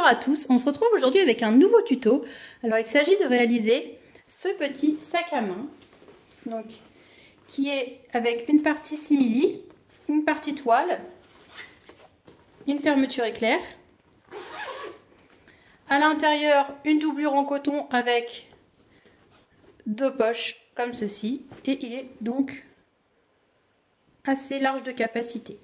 Bonjour à tous, on se retrouve aujourd'hui avec un nouveau tuto. Alors il s'agit de réaliser ce petit sac à main, donc, qui est avec une partie simili, une partie toile, une fermeture éclair. À l'intérieur, une doublure en coton avec deux poches comme ceci, et il est donc assez large de capacité.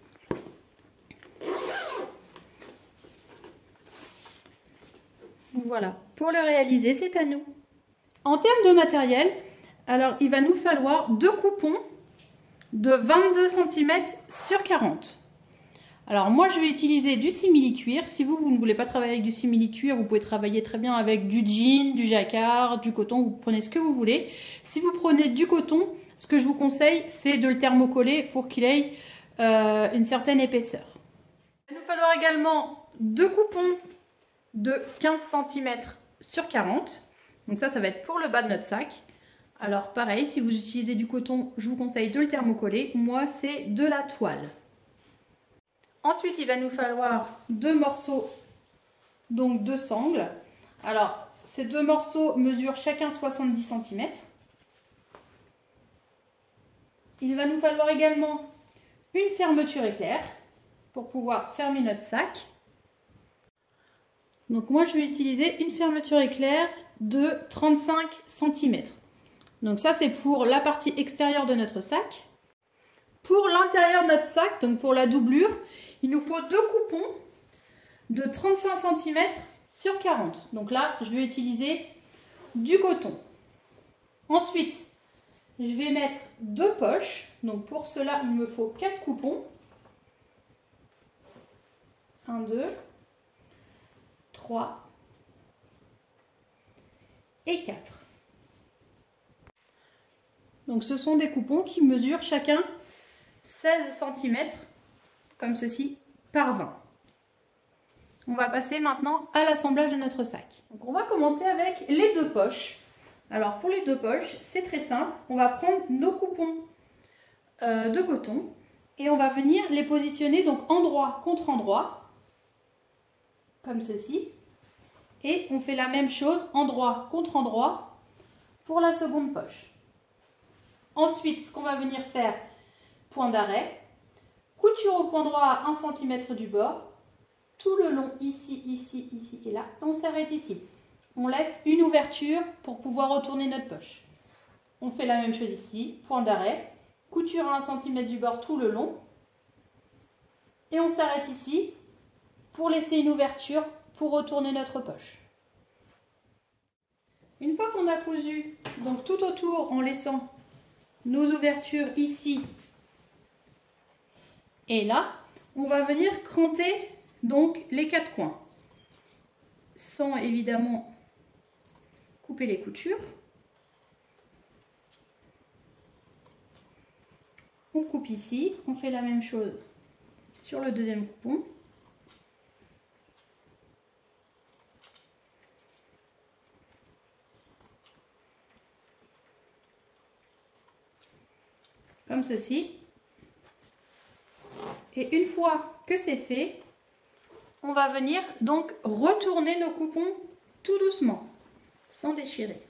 Voilà, pour le réaliser, c'est à nous. En termes de matériel, alors il va nous falloir deux coupons de 22 cm sur 40. Alors moi je vais utiliser du simili-cuir. Si vous ne voulez pas travailler avec du simili-cuir, vous pouvez travailler très bien avec du jean, du jacquard, du coton, vous prenez ce que vous voulez. Si vous prenez du coton, ce que je vous conseille, c'est de le thermocoller pour qu'il ait une certaine épaisseur. Il va nous falloir également deux coupons de 15 cm sur 40. Donc ça va être pour le bas de notre sac. Alors pareil, si vous utilisez du coton, je vous conseille de le thermocoller. Moi, c'est de la toile. Ensuite, il va nous falloir deux morceaux, donc deux sangles. Alors, ces deux morceaux mesurent chacun 70 cm. Il va nous falloir également une fermeture éclair pour pouvoir fermer notre sac. Donc moi, je vais utiliser une fermeture éclair de 35 cm. Donc ça, c'est pour la partie extérieure de notre sac. Pour l'intérieur de notre sac, donc pour la doublure, il nous faut deux coupons de 35 cm sur 40. Donc là, je vais utiliser du coton. Ensuite, je vais mettre deux poches. Donc pour cela, il me faut 4 coupons. 1, 2, 3 et 4. Donc ce sont des coupons qui mesurent chacun 16 cm, comme ceci, par 20. On va passer maintenant à l'assemblage de notre sac. Donc on va commencer avec les deux poches. Alors pour les deux poches, c'est très simple. On va prendre nos coupons de coton et on va venir les positionner donc endroit contre endroit, comme ceci. Et on fait la même chose endroit contre endroit pour la seconde poche. Ensuite, ce qu'on va venir faire, point d'arrêt, couture au point droit à 1 cm du bord, tout le long ici, ici, ici et là, on s'arrête ici. On laisse une ouverture pour pouvoir retourner notre poche. On fait la même chose ici, point d'arrêt, couture à 1 cm du bord tout le long, et on s'arrête ici pour laisser une ouverture pour retourner notre poche. Une fois qu'on a cousu donc tout autour en laissant nos ouvertures ici et là, on va venir cranter donc les quatre coins sans évidemment couper les coutures. On coupe ici, on fait la même chose sur le deuxième coupon. Comme ceci. Et une fois que c'est fait, on va venir donc retourner nos coupons tout doucement, sans déchirer.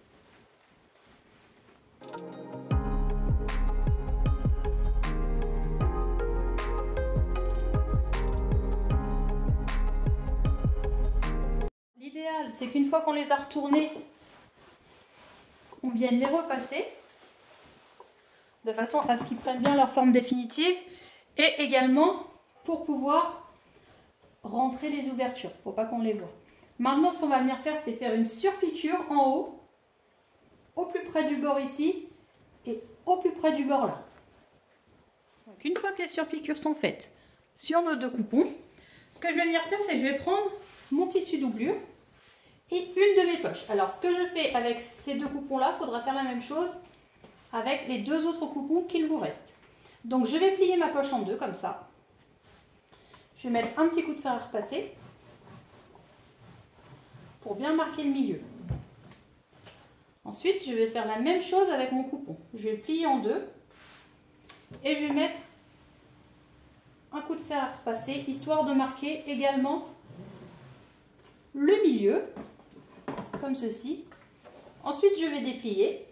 L'idéal, c'est qu'une fois qu'on les a retournés, on vienne les repasser de façon à ce qu'ils prennent bien leur forme définitive et également pour pouvoir rentrer les ouvertures, pour pas qu'on les voit. Maintenant, ce qu'on va venir faire, c'est faire une surpiqûre en haut, au plus près du bord ici et au plus près du bord là. Donc, une fois que les surpiqûres sont faites sur nos deux coupons, ce que je vais venir faire, c'est que je vais prendre mon tissu doublure et une de mes poches. Alors, ce que je fais avec ces deux coupons-là, il faudra faire la même chose avec les deux autres coupons qu'il vous reste. Donc je vais plier ma poche en deux comme ça. Je vais mettre un petit coup de fer à repasser pour bien marquer le milieu. Ensuite, je vais faire la même chose avec mon coupon. Je vais plier en deux et je vais mettre un coup de fer à repasser histoire de marquer également le milieu, comme ceci. Ensuite, je vais déplier.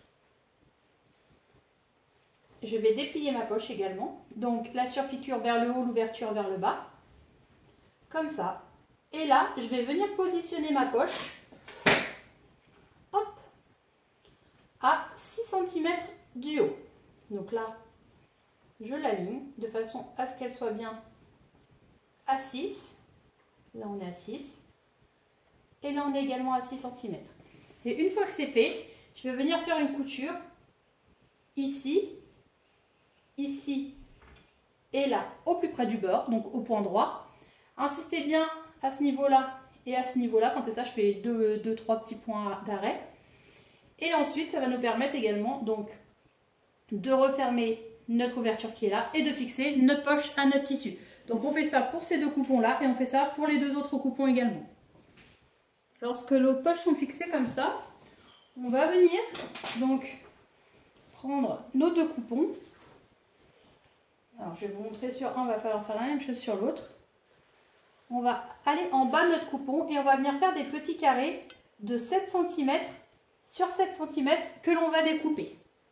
Je vais déplier ma poche également. Donc, la surpiqûre vers le haut, l'ouverture vers le bas. Comme ça. Et là, je vais venir positionner ma poche. Hop, à 6 cm du haut. Donc là, je l'aligne de façon à ce qu'elle soit bien à 6. Là, on est à 6. Et là, on est également à 6 cm. Et une fois que c'est fait, je vais venir faire une couture ici, ici et là, au plus près du bord, donc au point droit. Insistez bien à ce niveau-là et à ce niveau-là. Quand c'est ça, je fais 2-3 petits points d'arrêt. Et ensuite, ça va nous permettre également donc de refermer notre ouverture qui est là et de fixer notre poche à notre tissu. Donc on fait ça pour ces deux coupons-là et on fait ça pour les deux autres coupons également. Lorsque nos poches sont fixées comme ça, on va venir donc prendre nos deux coupons. Alors je vais vous montrer sur un, il va falloir faire la même chose sur l'autre. On va aller en bas de notre coupon et on va venir faire des petits carrés de 7 cm sur 7 cm que l'on va découper.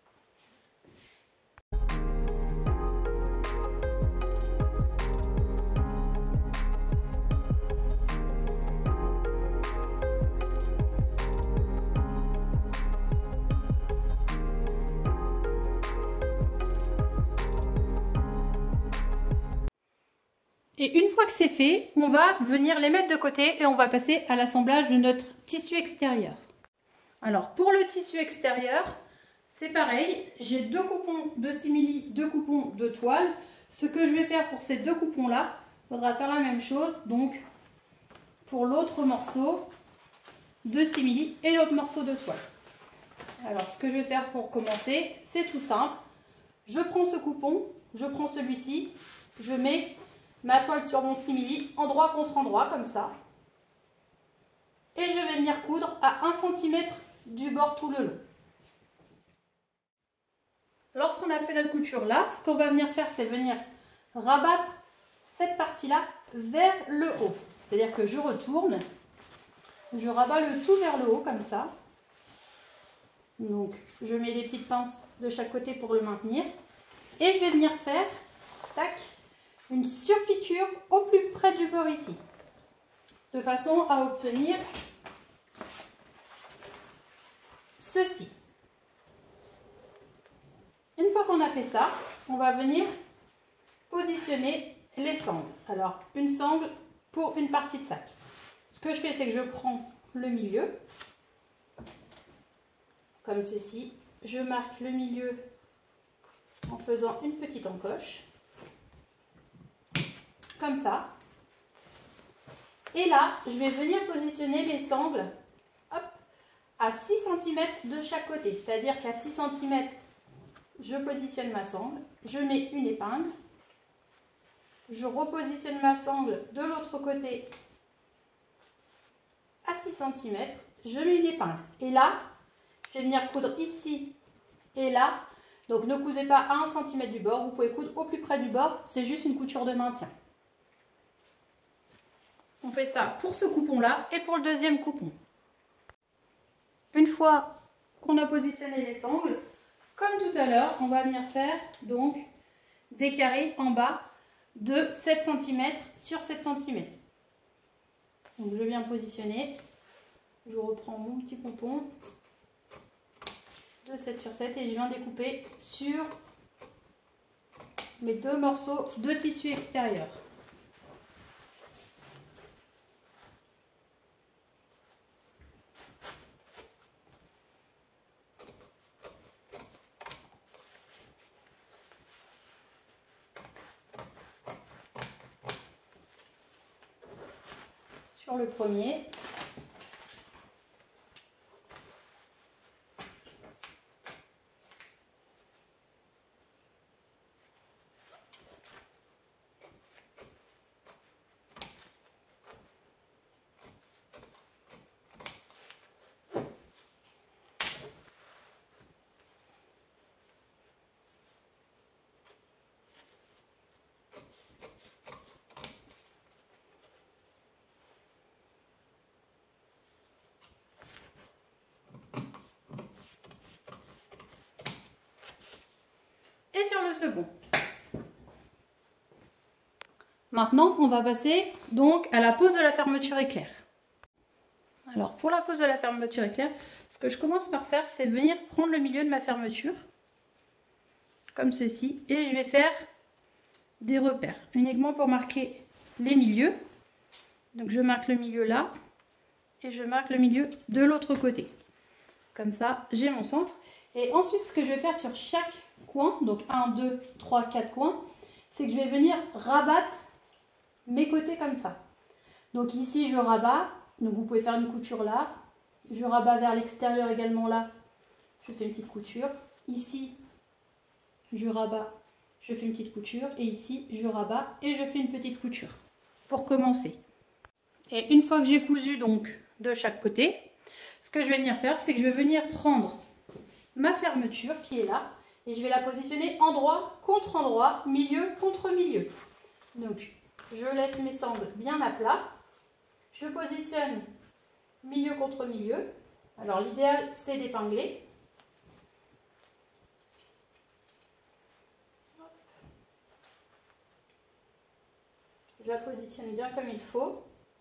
Et une fois que c'est fait, on va venir les mettre de côté et on va passer à l'assemblage de notre tissu extérieur. Alors pour le tissu extérieur, c'est pareil, j'ai deux coupons de simili, deux coupons de toile. Ce que je vais faire pour ces deux coupons-là, il faudra faire la même chose. Donc pour l'autre morceau de simili et l'autre morceau de toile. Alors ce que je vais faire pour commencer, c'est tout simple. Je prends ce coupon, je prends celui-ci, je mets ma toile sur mon simili, endroit contre endroit, comme ça. Et je vais venir coudre à 1 cm du bord tout le long. Lorsqu'on a fait notre couture là, ce qu'on va venir faire, c'est venir rabattre cette partie-là vers le haut. C'est-à-dire que je retourne, je rabats le tout vers le haut, comme ça. Donc, je mets des petites pinces de chaque côté pour le maintenir. Et je vais venir faire, tac, une surpiqûre au plus près du bord ici, de façon à obtenir ceci. Une fois qu'on a fait ça, on va venir positionner les sangles. Alors, une sangle pour une partie de sac. Ce que je fais, c'est que je prends le milieu, comme ceci. Je marque le milieu en faisant une petite encoche. Comme ça. Et là, je vais venir positionner mes sangles hop, à 6 cm de chaque côté. C'est-à-dire qu'à 6 cm, je positionne ma sangle, je mets une épingle, je repositionne ma sangle de l'autre côté à 6 cm, je mets une épingle. Et là, je vais venir coudre ici et là. Donc ne cousez pas à 1 cm du bord, vous pouvez coudre au plus près du bord, c'est juste une couture de maintien. On fait ça pour ce coupon-là et pour le deuxième coupon. Une fois qu'on a positionné les sangles, comme tout à l'heure, on va venir faire donc des carrés en bas de 7 cm sur 7 cm. Donc je viens positionner, je reprends mon petit coupon de 7 sur 7 et je viens découper sur mes deux morceaux de tissu extérieur. Sur le premier. le second. Maintenant, on va passer donc à la pose de la fermeture éclair. Alors, pour la pose de la fermeture éclair, ce que je commence par faire, c'est venir prendre le milieu de ma fermeture, comme ceci, et je vais faire des repères, uniquement pour marquer les milieux. Donc, je marque le milieu là, et je marque le milieu de l'autre côté. Comme ça, j'ai mon centre. Et ensuite, ce que je vais faire sur chaque coin, donc 1, 2, 3, 4 coins, c'est que je vais venir rabattre mes côtés comme ça. Donc ici, je rabats. Donc vous pouvez faire une couture là. Je rabats vers l'extérieur également là. Je fais une petite couture. Ici, je rabats. Je fais une petite couture. Et ici, je rabats et je fais une petite couture. Pour commencer. Et une fois que j'ai cousu donc de chaque côté, ce que je vais venir faire, c'est que je vais venir prendre ma fermeture qui est là. Et je vais la positionner endroit contre endroit, milieu contre milieu. Donc, je laisse mes sangles bien à plat. Je positionne milieu contre milieu. Alors, l'idéal, c'est d'épingler. Je la positionne bien comme il faut.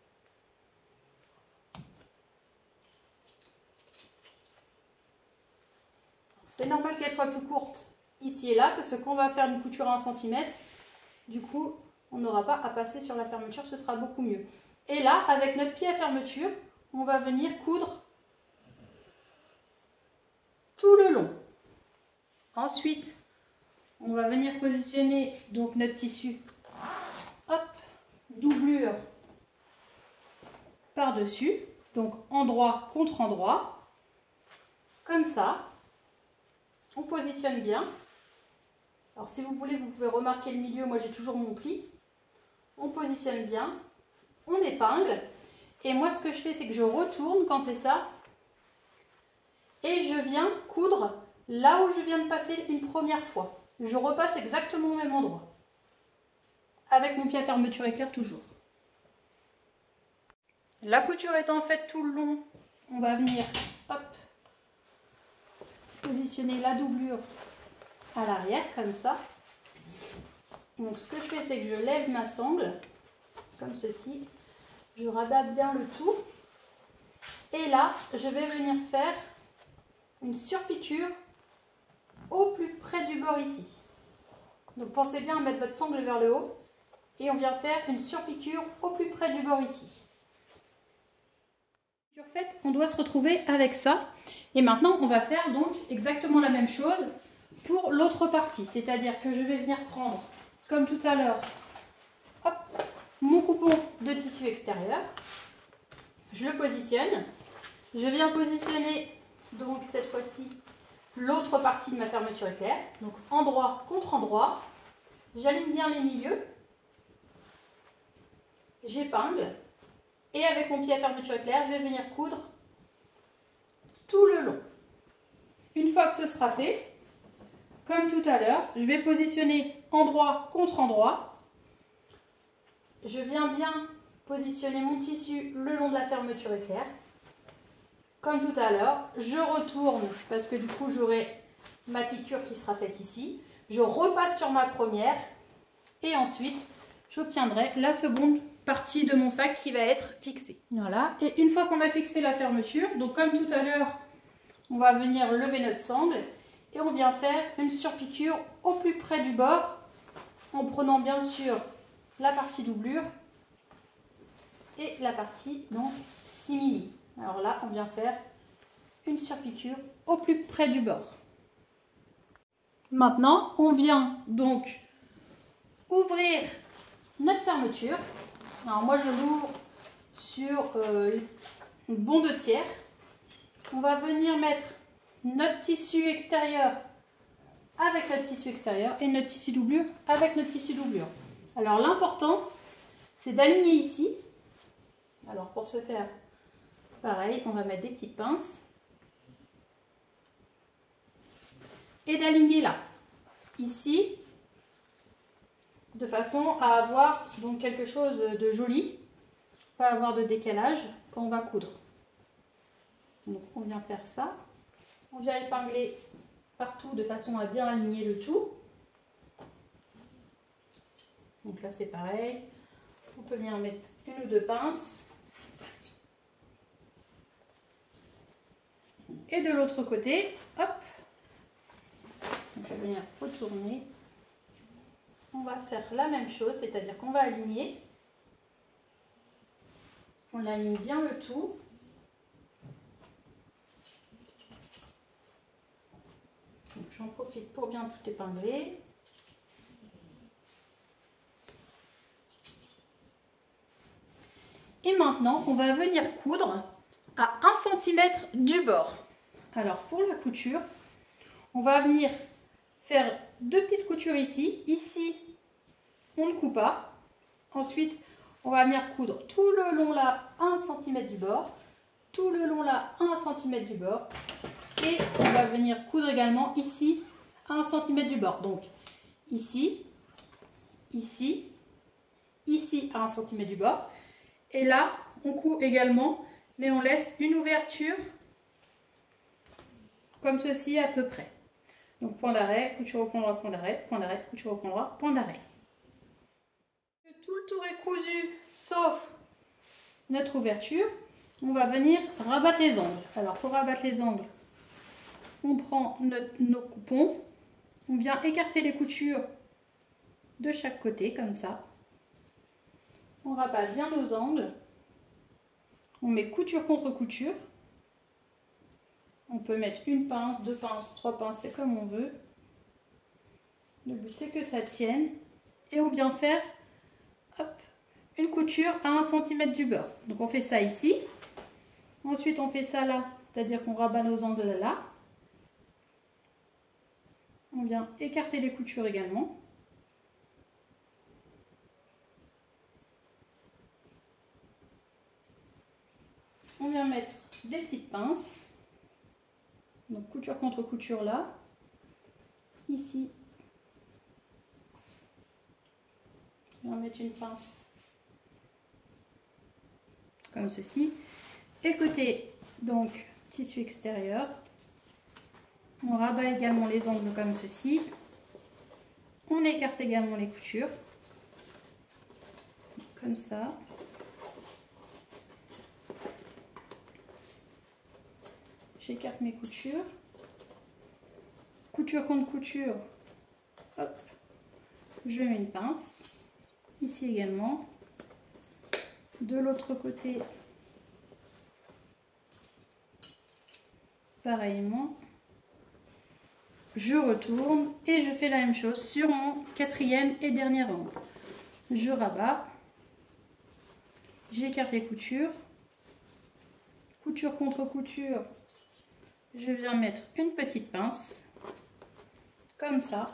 C'est normal qu'elle soit plus courte ici et là, parce que quand on va faire une couture à 1 cm, du coup, on n'aura pas à passer sur la fermeture, ce sera beaucoup mieux. Et là, avec notre pied à fermeture, on va venir coudre tout le long. Ensuite, on va venir positionner donc notre tissu, hop, doublure par-dessus, donc endroit contre endroit, comme ça. On positionne bien. Alors si vous voulez, vous pouvez remarquer le milieu, moi j'ai toujours mon pli. On positionne bien, on épingle. Et moi ce que je fais, c'est que je retourne quand c'est ça. Et je viens coudre là où je viens de passer une première fois. Je repasse exactement au même endroit. Avec mon pied à fermeture éclair toujours. La couture étant faite tout le long, on va venir hop, positionner la doublure à l'arrière comme ça. Donc ce que je fais, c'est que je lève ma sangle comme ceci, je rabats bien le tout et là je vais venir faire une surpiqûre au plus près du bord ici. Donc pensez bien à mettre votre sangle vers le haut et on vient faire une surpiqûre au plus près du bord ici. En fait, on doit se retrouver avec ça et maintenant on va faire donc exactement la même chose pour l'autre partie, c'est-à-dire que je vais venir prendre comme tout à l'heure mon coupon de tissu extérieur, je le positionne, je viens positionner donc cette fois-ci l'autre partie de ma fermeture éclair, donc endroit contre endroit, j'aligne bien les milieux, j'épingle et avec mon pied à fermeture éclair, je vais venir coudre tout le long. Une fois que ce sera fait, comme tout à l'heure, je vais positionner endroit contre endroit. Je viens bien positionner mon tissu le long de la fermeture éclair. Comme tout à l'heure, je retourne parce que du coup j'aurai ma piqûre qui sera faite ici. Je repasse sur ma première et ensuite j'obtiendrai la seconde partie de mon sac qui va être fixée. Voilà, et une fois qu'on a fixé la fermeture, donc comme tout à l'heure, on va venir lever notre sangle et on vient faire une surpiqûre au plus près du bord en prenant bien sûr la partie doublure et la partie donc simili. Alors là, on vient faire une surpiqûre au plus près du bord. Maintenant, on vient donc ouvrir notre fermeture. Alors moi, je l'ouvre sur une bon 2/3. On va venir mettre notre tissu extérieur avec notre tissu extérieur et notre tissu doublure avec notre tissu doublure. Alors l'important, c'est d'aligner ici. Alors pour ce faire, pareil, on va mettre des petites pinces. Et d'aligner là, ici, de façon à avoir donc quelque chose de joli, pas avoir de décalage quand on va coudre. Donc on vient faire ça. On vient épingler partout de façon à bien aligner le tout. Donc là c'est pareil, on peut venir mettre une ou deux pinces. Et de l'autre côté, hop, donc je vais venir retourner. On va faire la même chose, c'est-à-dire qu'on va aligner. On aligne bien le tout. J'en profite pour bien tout épingler. Et maintenant, on va venir coudre à 1 cm du bord. Alors pour la couture, on va venir faire 2 petites coutures ici. Ici, on ne coupe pas. Ensuite, on va venir coudre tout le long là à 1 cm du bord. Tout le long là à 1 cm du bord. Et on va venir coudre également ici à 1 cm du bord. Donc ici, ici, ici à 1 cm du bord. Et là, on coud également, mais on laisse une ouverture comme ceci à peu près. Donc point d'arrêt, couture au point droit, point d'arrêt, point d'arrêt, couture au point droit, point d'arrêt. Tout le tour est cousu, sauf notre ouverture. On va venir rabattre les angles. Alors pour rabattre les angles, on prend nos coupons, on vient écarter les coutures de chaque côté comme ça. On rabat bien nos angles. On met couture contre couture. On peut mettre une pince, 2 pinces, 3 pinces, c'est comme on veut. Le but c'est que ça tienne. Et on vient faire hop, une couture à 1 cm du bord. Donc on fait ça ici. Ensuite on fait ça là, c'est-à-dire qu'on rabat nos angles là. On vient écarter les coutures également. On vient mettre des petites pinces. Donc couture contre couture là. Ici. On va mettre une pince comme ceci. Et côté donc tissu extérieur, on rabat également les angles comme ceci. On écarte également les coutures comme ça. J'écarte mes coutures. Couture contre couture, hop, je mets une pince. Ici également. De l'autre côté, pareillement. Je retourne et je fais la même chose sur mon 4e et dernier angle. Je rabats. J'écarte les coutures. Couture contre couture. Je viens mettre une petite pince, comme ça.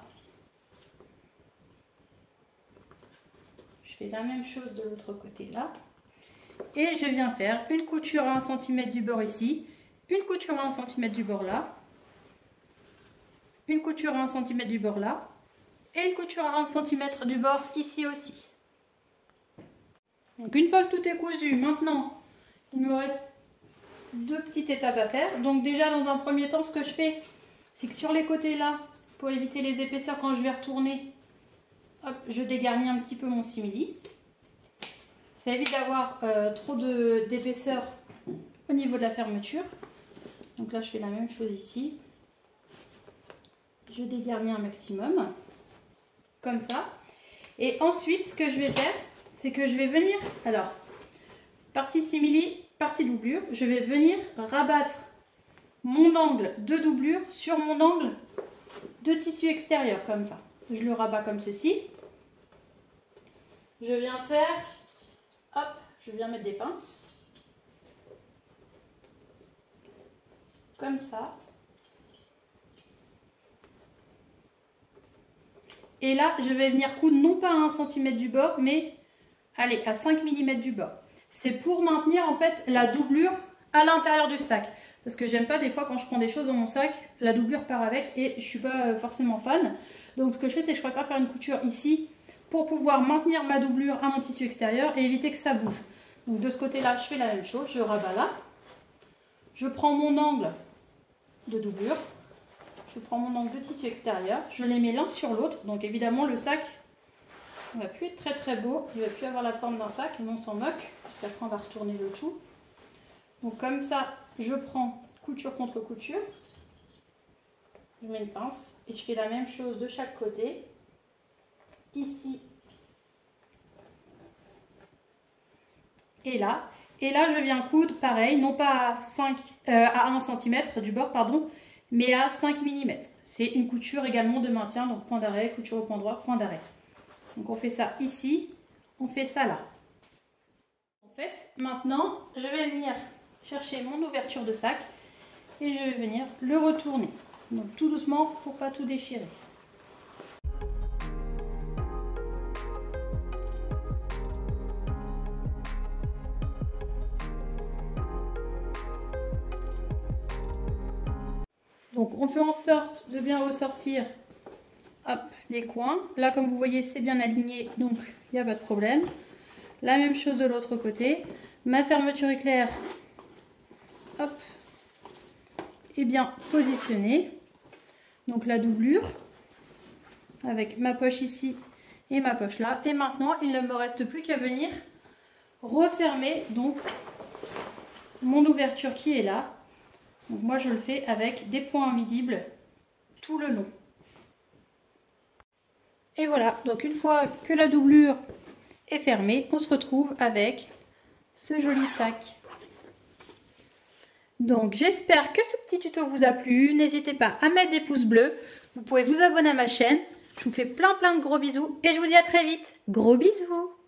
Je fais la même chose de l'autre côté là. Et je viens faire une couture à 1 cm du bord ici, une couture à 1 cm du bord là, une couture à 1 cm du bord là, et une couture à 1 cm du bord ici aussi. Donc une fois que tout est cousu, maintenant, il me reste 2 petites étapes à faire. Donc déjà dans un premier temps, ce que je fais, c'est que sur les côtés là, pour éviter les épaisseurs quand je vais retourner, hop, je dégarnis un petit peu mon simili. Ça évite d'avoir trop d'épaisseur au niveau de la fermeture. Donc là je fais la même chose ici. Je dégarnis un maximum, comme ça. Et ensuite ce que je vais faire, c'est que je vais venir, alors, partie simili, partie doublure, je vais venir rabattre mon angle de doublure sur mon angle de tissu extérieur, comme ça. Je le rabats comme ceci. Je viens faire, hop, je viens mettre des pinces, comme ça. Et là, je vais venir coudre non pas à 1 cm du bord, mais allez, à 5 mm du bord. C'est pour maintenir en fait la doublure à l'intérieur du sac. Parce que j'aime pas des fois quand je prends des choses dans mon sac, la doublure part avec et je suis pas forcément fan. Donc ce que je fais, c'est que je préfère faire une couture ici pour pouvoir maintenir ma doublure à mon tissu extérieur et éviter que ça bouge. Donc de ce côté-là, je fais la même chose, je rabats là. Je prends mon angle de doublure, je prends mon angle de tissu extérieur, je les mets l'un sur l'autre. Donc évidemment le sac Il ne va plus être très très beau, il ne va plus avoir la forme d'un sac, mais on s'en moque, parce qu'après on va retourner le tout. Donc comme ça, je prends couture contre couture, je mets une pince et je fais la même chose de chaque côté. Ici et là. Et là, je viens coudre pareil, non pas à 1 cm du bord, pardon, mais à 5 mm. C'est une couture également de maintien, donc point d'arrêt, couture au point droit, point d'arrêt. Donc on fait ça ici, on fait ça là. En fait, maintenant, je vais venir chercher mon ouverture de sac et je vais venir le retourner. Donc tout doucement pour pas tout déchirer. Donc on fait en sorte de bien ressortir hop, les coins. Là comme vous voyez c'est bien aligné donc il n'y a pas de problème. La même chose de l'autre côté. Ma fermeture éclair hop, est bien positionnée. Donc la doublure avec ma poche ici et ma poche là. Et maintenant il ne me reste plus qu'à venir refermer donc mon ouverture qui est là. Donc moi je le fais avec des points invisibles tout le long. Et voilà, donc une fois que la doublure est fermée, on se retrouve avec ce joli sac. Donc j'espère que ce petit tuto vous a plu. N'hésitez pas à mettre des pouces bleus. Vous pouvez vous abonner à ma chaîne. Je vous fais plein de gros bisous et je vous dis à très vite. Gros bisous!